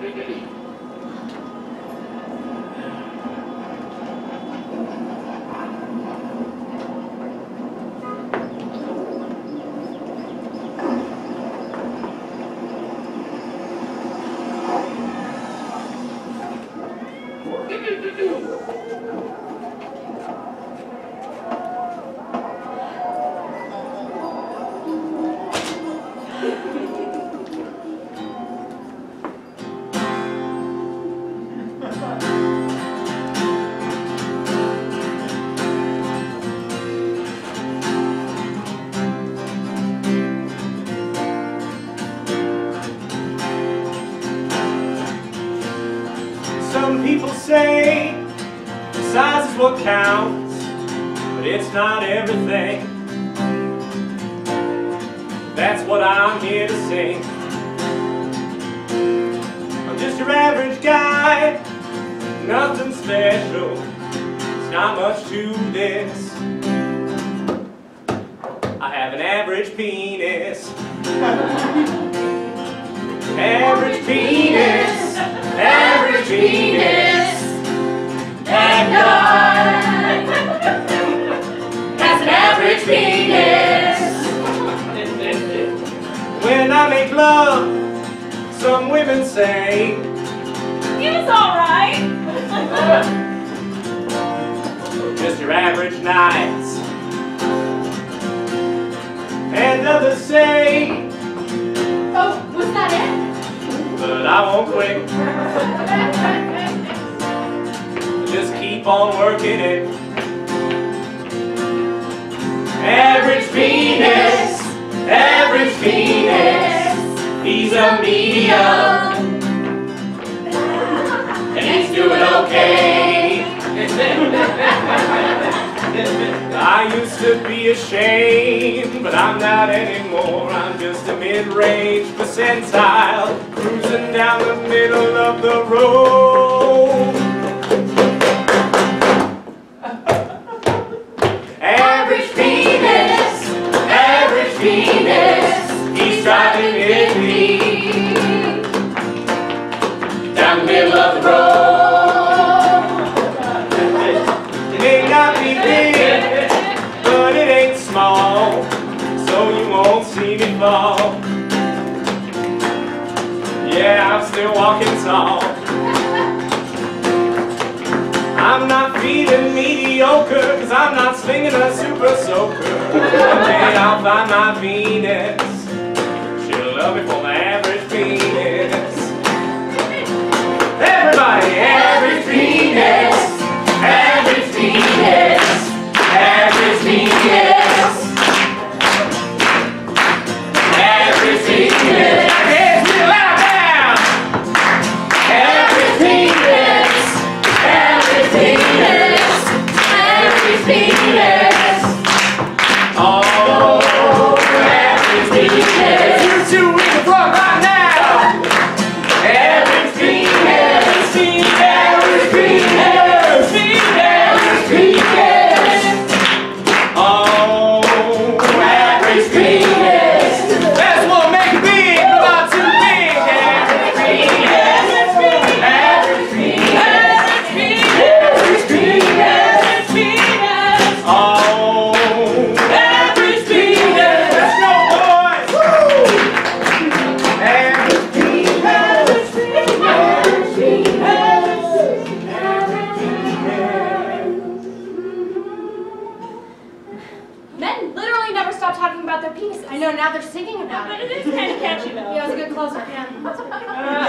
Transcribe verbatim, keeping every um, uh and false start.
Some people say size is what counts, but it's not everything. That's what I'm here to sing. I'm just your average guy, nothing special, it's not much to this. I have an average penis. Average penis, average penis. That guy has an average penis. When I make love, some women say it was alright. Just your average nights. And others say, oh, was that it? But I won't quit. Just keep on working it. Average penis, average penis. He's a medium, and he's doing okay. I used to be ashamed, but I'm not anymore. I'm just a mid-range percentile, cruising down the middle of the road. Average penis, average penis. He's driving with me down the middle of the road. It may not be big, but it ain't small, so you won't see me fall. Yeah, I'm still walking tall. I'm not feeling mediocre, cause I'm not slinging a super soaker. One day I'll find my Venus. She'll love me for my average penis. Everybody, average penis, average penis, average penis, average penis. Hands real loud now. Average penis, average penis, average penis. Oh, average penis. You two in the front right now. Average penis, average penis, average penis. Oh, average penis. That's what makes it big, but not too big. Average penis, average penis, average penis, average penis. Oh, average penis. Let's go, boys. Woo! Average penis, average penis, average Men literally never stop talking about their penises. I know, now they're singing about But it. it is kind of catchy though. Yeah, it was a good closer. Yeah.